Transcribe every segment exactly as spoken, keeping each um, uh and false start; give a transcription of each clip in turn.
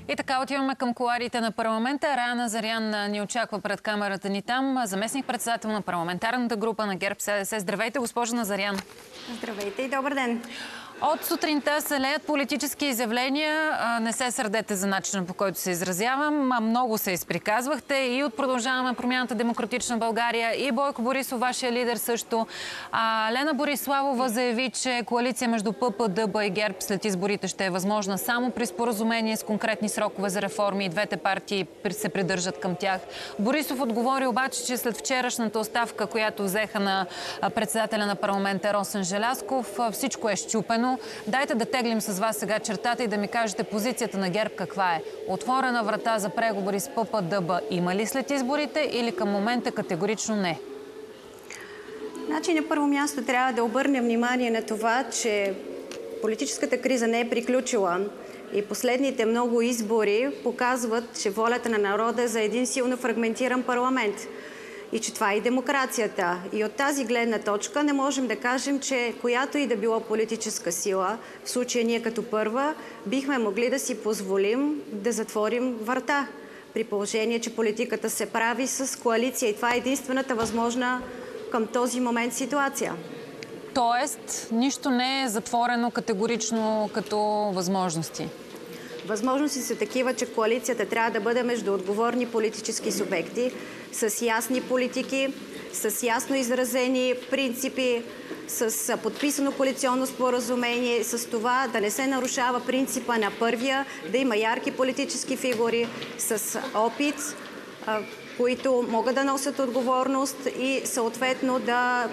И така отиваме към кулоарите на парламента. Рая Назарян ни очаква пред камерата ни там. Заместник-председател на парламентарната група на ГЕРБ СДС. Здравейте, госпожа Назарян. Здравейте и добър ден. От сутринта се леят политически изявления. Не се сърдете за начина, по който се изразявам. Много се изприказвахте и от Продължаваме промяната Демократична България, и Бойко Борисов, вашия лидер също. А, Лена Бориславова заяви, че коалиция между ПП-ДБ и ГЕРБ след изборите ще е възможна само при споразумение с конкретни срокове за реформи и двете партии се придържат към тях. Борисов отговори обаче, че след вчерашната оставка, която взеха на председателя на парламента Росен Желязков, всичко е счупено. Дайте да теглим с вас сега чертата и да ми кажете позицията на ГЕРБ каква е. Отворена врата за преговори с ПП-ДБ има ли след изборите или към момента категорично не? Значи на първо място трябва да обърнем внимание на това, че политическата криза не е приключила и последните много избори показват, че волята на народа е за един силно фрагментиран парламент. И че това е и демокрацията. И от тази гледна точка не можем да кажем, че която и да било политическа сила, в случая ние като първа, бихме могли да си позволим да затворим врата. При положение, че политиката се прави с коалиция. И това е единствената възможна към този момент ситуация. Тоест, нищо не е затворено категорично като възможности? Възможности са такива, че коалицията трябва да бъде между отговорни политически субекти, с ясни политики, с ясно изразени принципи, с подписано коалиционно споразумение, с това да не се нарушава принципа на първия, да има ярки политически фигури с опит, които могат да носят отговорност и съответно да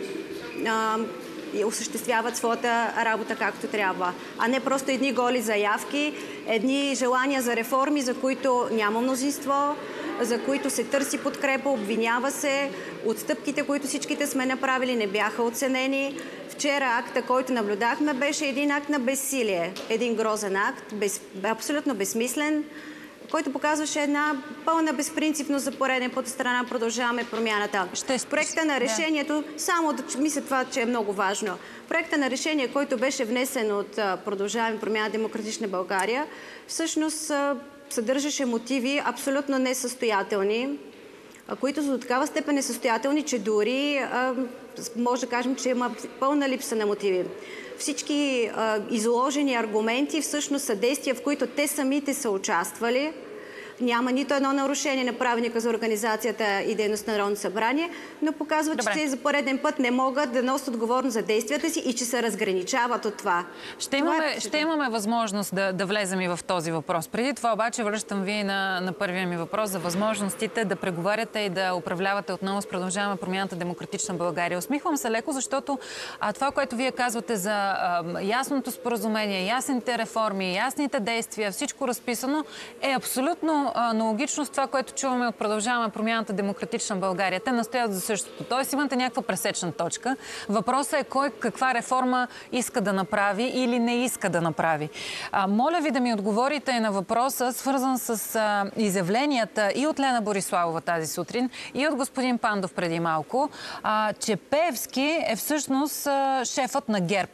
и осъществяват своята работа както трябва, а не просто едни голи заявки, едни желания за реформи, за които няма мнозинство, за които се търси подкрепа, обвинява се. Отстъпките, които всичките сме направили, не бяха оценени. Вчера акта, който наблюдахме, беше един акт на безсилие. Един грозен акт, без, абсолютно безсмислен, който показваше една пълна безпринципност за пореден път от страна Продължаваме промяната. Ще... Проекта на решението, да. само да мисля това, че е много важно. Проекта на решение, който беше внесен от Продължаваме промяната Демократична България, всъщност съдържаше мотиви абсолютно несъстоятелни, които са до такава степен несъстоятелни, че дори може да кажем, че има пълна липса на мотиви. Всички а, изложени аргументи всъщност са действия, в които те самите са участвали. Няма нито едно нарушение на правилника за организацията и дейност на Народното събрание, но показва, че те за пореден път не могат да носят отговорност за действията си и че се разграничават от това. Ще имаме, това е... ще имаме възможност да, да влезем и в този въпрос. Преди това обаче връщам ви на, на първия ми въпрос за възможностите да преговаряте и да управлявате отново с Продължаваме промяната Демократична България. Усмихвам се леко, защото а, това, което вие казвате за а, ясното споразумение, ясните реформи, ясните действия, всичко разписано е абсолютно аналогично с това, което чуваме от Продължаваме промяната Демократична България. Те настоят за същото. Тоест имате някаква пресечна точка. Въпросът е кой каква реформа иска да направи или не иска да направи. А, моля ви да ми отговорите и на въпроса, свързан с а, изявленията и от Лена Бориславова тази сутрин, и от господин Пандов преди малко, а, че Пеевски е всъщност а, шефът на ГЕРБ.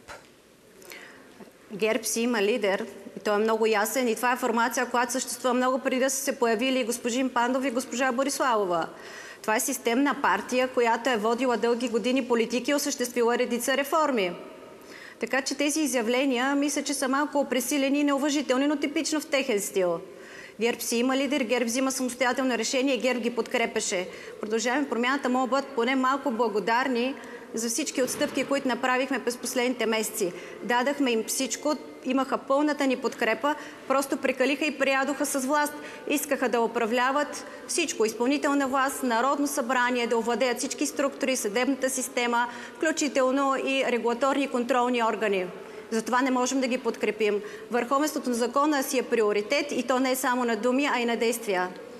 ГЕРБ си има лидер. И той е много ясен и това е формация, която съществува много преди да са се появили господин Пандов и госпожа Бориславова. Това е системна партия, която е водила дълги години политики и осъществила редица реформи. Така че тези изявления, мисля, че са малко пресилени и неуважителни, но типично в техен стил. ГЕРБ си има лидер, ГЕРБ взима самостоятелно решение, ГЕРБ ги подкрепеше. Продължаваме промяната, могат да бъдат поне малко благодарни за всички отстъпки, които направихме през последните месеци. Дадахме им всичко, имаха пълната ни подкрепа, просто прекалиха и приядоха с власт. Искаха да управляват всичко. Изпълнителна власт, Народно събрание, да овладеят всички структури, съдебната система, включително и регулаторни и контролни органи. Затова не можем да ги подкрепим. Върховенството на закона си е приоритет и то не е само на думи, а и на действия.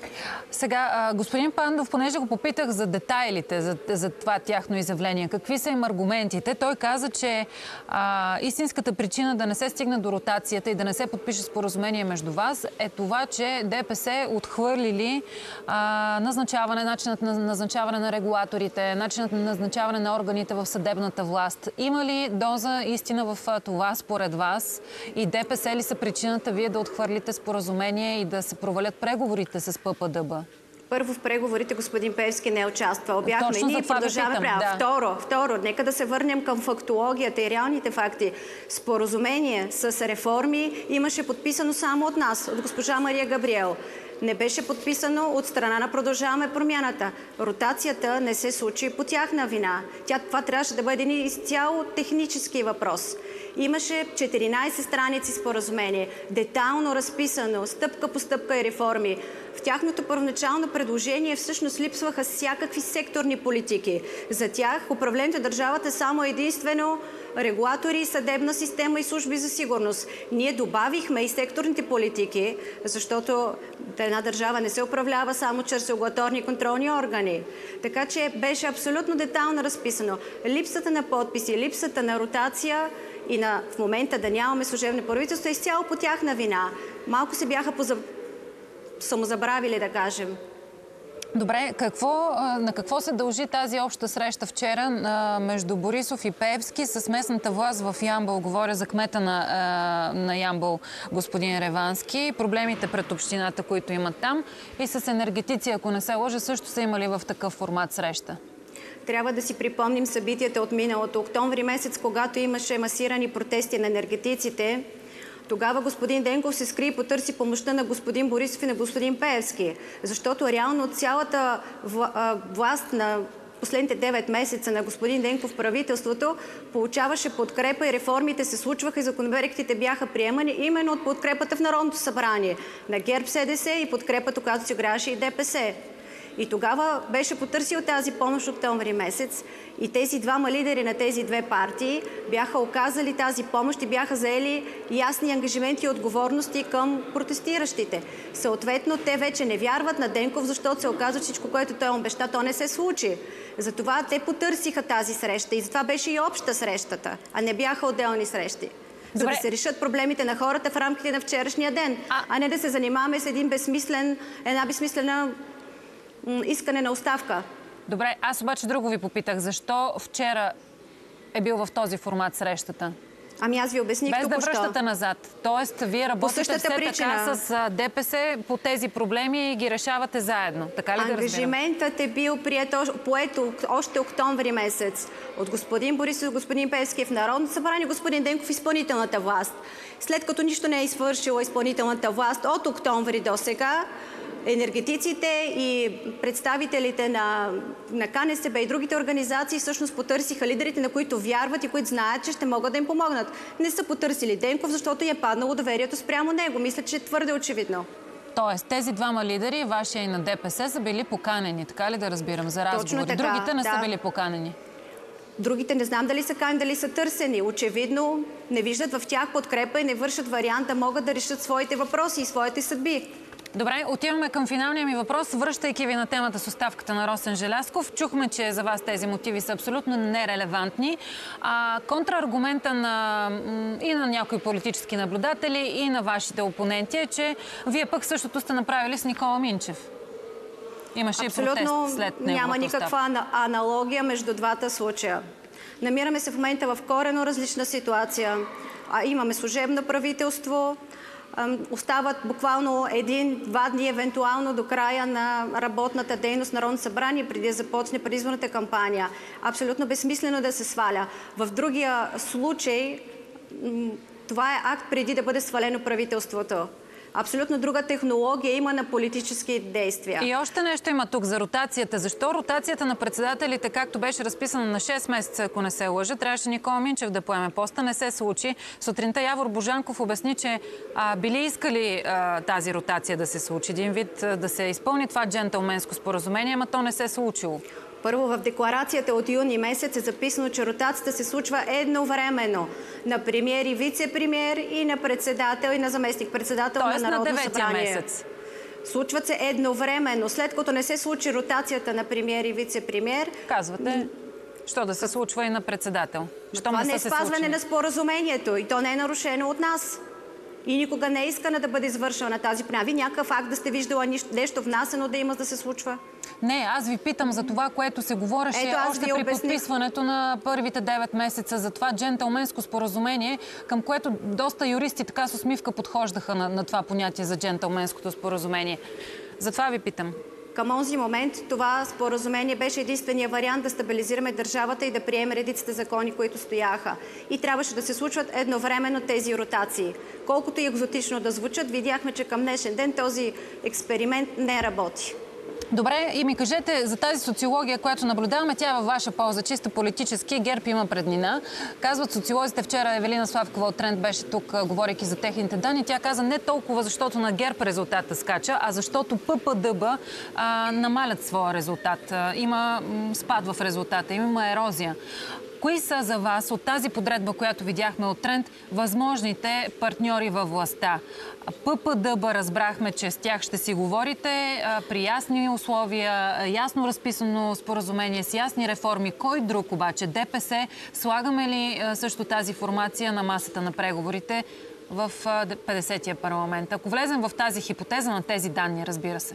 Сега, господин Пандов, понеже го попитах за детайлите, за, за това тяхно изявление, какви са им аргументите, той каза, че а, истинската причина да не се стигне до ротацията и да не се подпише споразумение между вас е това, че ДПС отхвърлили а, назначаване, начинът на назначаване на регулаторите, начинът на назначаване на органите в съдебната власт. Има ли доза истина в това според вас и ДПС ли са причината вие да отхвърлите споразумение и да се провалят преговорите с ППДБ? Първо, в преговорите господин Пеевски не е участвал. Бяхме и ние продължаваме прямо. Да. Второ, второ, нека да се върнем към фактологията и реалните факти. Споразумение с реформи имаше подписано само от нас, от госпожа Мария Габриел. Не беше подписано от страна на Продължаваме промяната. Ротацията не се случи по тяхна вина. Тя, това трябваше да бъде един изцяло технически въпрос. Имаше четиринайсет страници споразумение, детайлно разписано, стъпка по стъпка и реформи. В тяхното първоначално предложение всъщност липсваха всякакви секторни политики. За тях управлението на държавата е само единствено регулатори, съдебна система и служби за сигурност. Ние добавихме и секторните политики, защото една държава не се управлява само чрез регулаторни контролни органи. Така че беше абсолютно детайлно разписано. Липсата на подписи, липсата на ротация и на в момента да нямаме служебно правителство е изцяло по тяхна вина. Малко се бяха позаб... самозабравили, да кажем. Добре, какво, на какво се дължи тази обща среща вчера между Борисов и Пеевски с местната власт в Ямбол? Говоря за кмета на, на Ямбол, господин Ревански, проблемите пред общината, които имат там, и с енергетици, ако не се лъжа, също са имали в такъв формат среща. Трябва да си припомним събитията от миналото октомври месец, когато имаше масирани протести на енергетиците. Тогава господин Денков се скри и потърси помощта на господин Борисов и на господин Пеевски, защото реално цялата власт на последните девет месеца на господин Денков правителството получаваше подкрепа и реформите се случваха и законопроектите бяха приемани именно от подкрепата в Народното събрание на ГЕРБ-СДС и подкрепата, която си играеше и ДПС. И тогава беше потърсил тази помощ октомври месец и тези двама лидери на тези две партии бяха оказали тази помощ и бяха заели ясни ангажименти и отговорности към протестиращите. Съответно, те вече не вярват на Денков, защото се оказва всичко, което той обеща, то не се случи. Затова те потърсиха тази среща и затова беше и обща срещата, а не бяха отделни срещи. За да се решат проблемите на хората в рамките на вчерашния ден, а, а не да се занимаваме с един безсмислен, една безсмислена искане на оставка. Добре, аз обаче друго ви попитах. Защо вчера е бил в този формат срещата? Ами аз ви обясних току-що. Без да връщате що. назад. Тоест, вие работите все така с ДПС по тези проблеми и ги решавате заедно. Така ли да разбирам? Ангажиментът е бил поето още октомври месец от господин Борисов и господин Пеевски в Народното събрание, господин Денков в изпълнителната власт. След като нищо не е извършила изпълнителната власт от октомври до сега, енергетиците и представителите на, на КНСБ и другите организации всъщност потърсиха лидерите, на които вярват и които знаят, че ще могат да им помогнат. Не са потърсили Денков, защото е паднало доверието спрямо него. Мисля, че е твърде очевидно. Тоест, тези двама лидери, вашия и на ДПС, са били поканени, така ли да разбирам, за разговори? Така, другите не да. са били поканени? Другите не знам дали са канени, дали са търсени. Очевидно не виждат в тях подкрепа и не вършат вариант да могат да решат своите въпроси и своите съдби. Добре, отиваме към финалния ми въпрос, връщайки ви на темата с оставката на Росен Желязков. Чухме, че за вас тези мотиви са абсолютно нерелевантни. А, контрааргумента на, и на някои политически наблюдатели, и на вашите опоненти е, че вие пък същото сте направили с Никола Минчев. Имаше абсолютно и протест след неговата няма никаква оставка. аналогия между двата случая. Намираме се в момента в коренно различна ситуация. А, имаме служебно правителство. Остават буквално един-два дни, евентуално до края на работната дейност на Народното събрание, преди да започне предизборната кампания. Абсолютно безсмислено да се сваля. В другия случай това е акт преди да бъде свалено правителството. Абсолютно друга технология има на политически действия. И още нещо има тук за ротацията. Защо ротацията на председателите, както беше разписано на шест месеца, ако не се лъжа, трябваше Никола Минчев да поеме поста, не се случи. Сутринта Явор Божанков обясни, че а, били искали а, тази ротация да се случи. Един вид а, да се изпълни това джентълменско споразумение, ама то не се случило. Първо, в декларацията от юни месец е записано, че ротацията се случва едновременно на премиер и вице-премиер и на председател и на заместник-председател на Народното събрание. Месец. Случват се едновременно. След като не се случи ротацията на премиер и вице-премиер... Казвате, що да се случва и на председател? Щом Това не е се спазване случили. на споразумението и то не е нарушено от нас. И никога не е искана да бъде извършена тази промяна. Ви някакъв акт да сте виждала нещо внасено да има да се случва? Не, аз ви питам за това, което се говореше Ето, още при обясних. подписването на първите девет месеца, за това джентълменско споразумение, към което доста юристи така с усмивка подхождаха на, на това понятие за джентълменското споразумение. Затова ви питам. Към онзи момент това споразумение беше единствения вариант да стабилизираме държавата и да приемем редиците закони, които стояха. И трябваше да се случват едновременно тези ротации. Колкото и екзотично да звучат, видяхме, че към днешен ден този експеримент не работи. Добре, и ми кажете за тази социология, която наблюдаваме, тя е във ваша полза, чисто политически. ГЕРБ има преднина. Казват социолозите, вчера Евелина Славкова от Тренд беше тук, говорейки за техните данни. Тя каза не толкова защото на ГЕРБ резултата скача, а защото ППДБ а, намалят своя резултат. А, има м, спад в резултата, има ерозия. Кои са за вас от тази подредба, която видяхме от Тренд, възможните партньори във властта? ППДБ разбрахме, че с тях ще си говорите при ясни условия, ясно разписано споразумение с ясни реформи. Кой друг обаче? ДПС, слагаме ли също тази формация на масата на преговорите в петдесетия парламент? Ако влезем в тази хипотеза на тези данни, разбира се.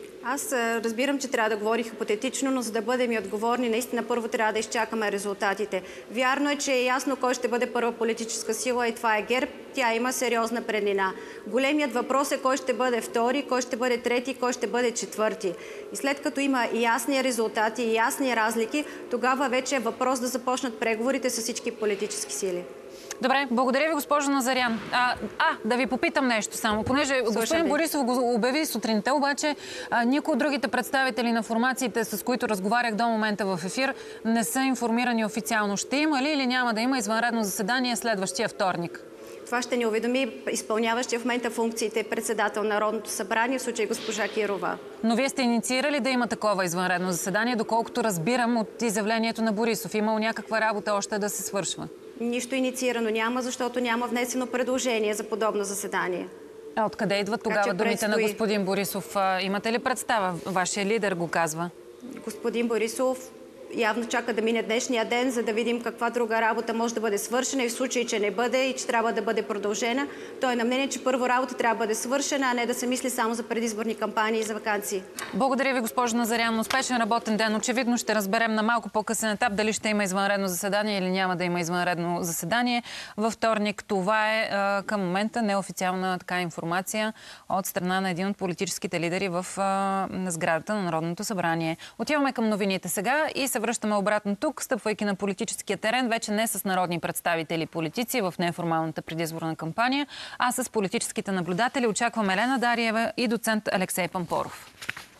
Аз разбирам, че трябва да говори хипотетично, но за да бъдем и отговорни, наистина първо трябва да изчакаме резултатите. Вярно е, че е ясно кой ще бъде първа политическа сила и това е ГЕРБ. Тя има сериозна преднина. Големият въпрос е кой ще бъде втори, кой ще бъде трети, кой ще бъде четвърти. И след като има ясни резултати и ясни разлики, тогава вече е въпрос да започнат преговорите с всички политически сили. Добре, благодаря ви, госпожо Назарян. А, а да ви попитам нещо само. Понеже Слушайте. господин Борисов го обяви сутринта, обаче а, никой от другите представители на формациите, с които разговарях до момента в ефир, не са информирани официално. Ще има ли или няма да има извънредно заседание следващия вторник? Това ще ни уведоми изпълняващия в момента функциите председател на Народното събрание, в случай госпожа Кирова. Но вие сте инициирали да има такова извънредно заседание, доколкото разбирам от изявлението на Борисов. Имало някаква работа още да се свършва? Нищо инициирано няма, защото няма внесено предложение за подобно заседание. А откъде идват тогава думите предстои... на господин Борисов? Имате ли представа? Вашия лидер го казва. Господин Борисов явно чака да мине днешния ден, за да видим каква друга работа може да бъде свършена и в случай, че не бъде и че трябва да бъде продължена. Той е на мнение, че първо работа трябва да бъде свършена, а не да се мисли само за предизборни кампании и за ваканции. Благодаря ви, госпожо Назарян. Успешен работен ден. Очевидно ще разберем на малко по-късен етап дали ще има извънредно заседание или няма да има извънредно заседание. Във вторник това е към момента неофициална така информация от страна на един от политическите лидери в на сградата на Народното събрание. Отиваме към новините сега и се връщаме обратно тук, стъпвайки на политическия терен, вече не с народни представители и политици в неформалната предизборна кампания, а с политическите наблюдатели. Очакваме Елена Дариева и доцент Алексей Пампоров.